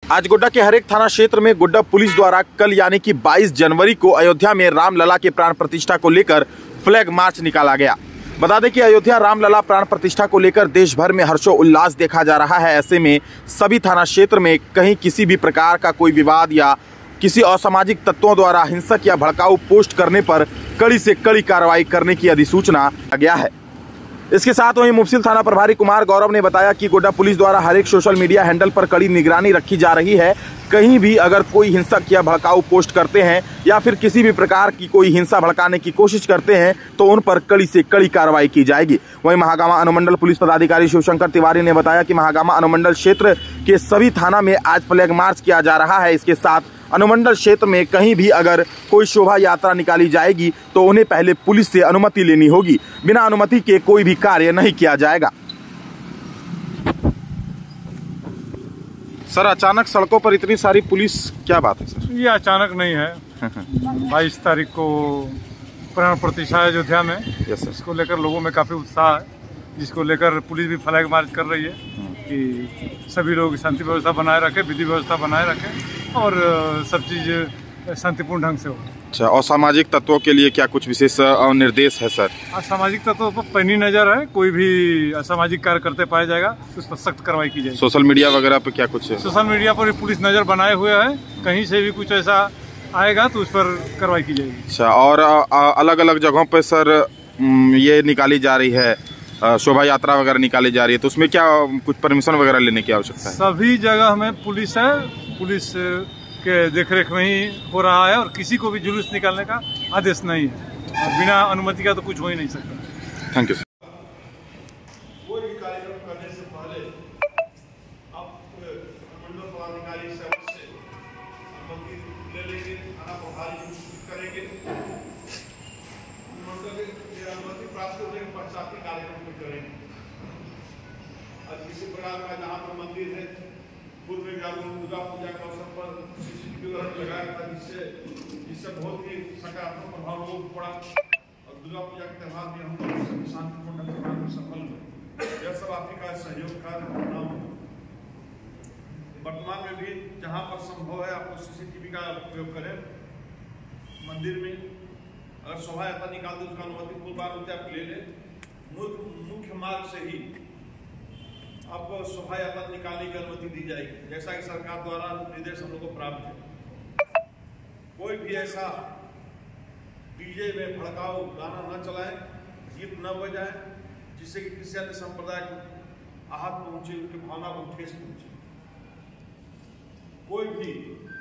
आज गोड्डा के हर एक थाना क्षेत्र में गोड्डा पुलिस द्वारा कल यानी कि 22 जनवरी को अयोध्या में रामलला के प्राण प्रतिष्ठा को लेकर फ्लैग मार्च निकाला गया। बता दें कि अयोध्या रामलला प्राण प्रतिष्ठा को लेकर देश भर में हर्षोल्लास देखा जा रहा है। ऐसे में सभी थाना क्षेत्र में कहीं किसी भी प्रकार का कोई विवाद या किसी असामाजिक तत्वों द्वारा हिंसक या भड़काऊ पोस्ट करने पर कड़ी से कड़ी कार्रवाई करने की अधिसूचना गया है। इसके साथ वहीं मुफस्सिल थाना प्रभारी कुमार गौरव ने बताया कि गोड्डा पुलिस द्वारा हर एक सोशल मीडिया हैंडल पर कड़ी निगरानी रखी जा रही है। कहीं भी अगर कोई हिंसक या भड़काऊ पोस्ट करते हैं या फिर किसी भी प्रकार की कोई हिंसा भड़काने की कोशिश करते हैं तो उन पर कड़ी से कड़ी कार्रवाई की जाएगी। वहीं महागामा अनुमंडल पुलिस पदाधिकारी शिवशंकर तिवारी ने बताया कि महागामा अनुमंडल क्षेत्र के सभी थाना में आज फ्लैग मार्च किया जा रहा है। इसके साथ अनुमंडल क्षेत्र में कहीं भी अगर कोई शोभा यात्रा निकाली जाएगी तो उन्हें पहले पुलिस से अनुमति लेनी होगी। बिना अनुमति के कोई भी कार्य नहीं किया जाएगा। सर, अचानक सड़कों पर इतनी सारी पुलिस, क्या बात है सर? ये अचानक नहीं है। 22 तारीख को प्राण प्रतिष्ठा अयोध्या में, इसको लेकर लोगों में काफी उत्साह है, जिसको लेकर पुलिस भी फ्लैग मार्च कर रही है कि सभी लोग शांति व्यवस्था बनाए रखें, विधि व्यवस्था बनाए रखें और सब चीज शांतिपूर्ण ढंग से हो। अच्छा, असामाजिक तत्वों के लिए क्या कुछ विशेष निर्देश है सर? असामाजिक तत्वों पर पैनी नजर है, कोई भी असामाजिक कार्य करते पाया जाएगा तो उस पर सख्त कार्रवाई की जाएगी। सोशल मीडिया वगैरह पे क्या कुछ है? सोशल मीडिया पर भी पुलिस नजर बनाए हुए है, कहीं से भी कुछ ऐसा आएगा तो उस पर कार्रवाई की जाएगी। अच्छा, और अलग अलग जगहों पर सर ये निकाली जा रही है, शोभा यात्रा वगैरह निकाली जा रही है, तो उसमें क्या कुछ परमिशन वगैरह लेने की आवश्यकता है? सभी जगह में पुलिस है, पुलिस के देखरेख में ही हो रहा है और किसी को भी जुलूस निकालने का आदेश नहीं है और बिना अनुमति का तो कुछ हो ही नहीं सकता। Thank you sir. कोई भी कार्यक्रम करने से पहले आप मंडल पदाधिकारी से अवश्य अनुमति ले लेंगे, थाना प्रभारी करेंगे, मंडल की अनुमति प्राप्त होने के पश्चात ही कार्यक्रम को करेंगे। और किसी प्रकार का जहाँ पर मंदिर है, पूर्व में दुर्गा पूजा के अवसर पर CCTV लगाया था, जिससे बहुत ही सकारात्मक प्रभाव लोगों को पड़ा और दुर्गा पूजा के त्यौहार भी हम लोग शांतिपूर्ण ढंग से सफल हुए। यह सब आप ही का सहयोग का परिणाम है। वर्तमान में भी जहाँ पर संभव है आपको CCTV का उपयोग करें। मंदिर में अगर शोभा यात्रा निकाल दे उसका अनुमति पूर्व आप ले लें। मुख्य मार्ग से ही आपको शोभा यात्रा निकालने की अनुमति दी जाएगी, जैसा कि सरकार द्वारा निर्देश हम लोग को प्राप्त है। कोई भी ऐसा डीजे में भड़काऊ गाना न चलाए, गीत न बजाए, जिससे कि किसी अन्य संप्रदाय को आहत पहुंचे, उनकी भावना को ठेस पहुंचे। कोई भी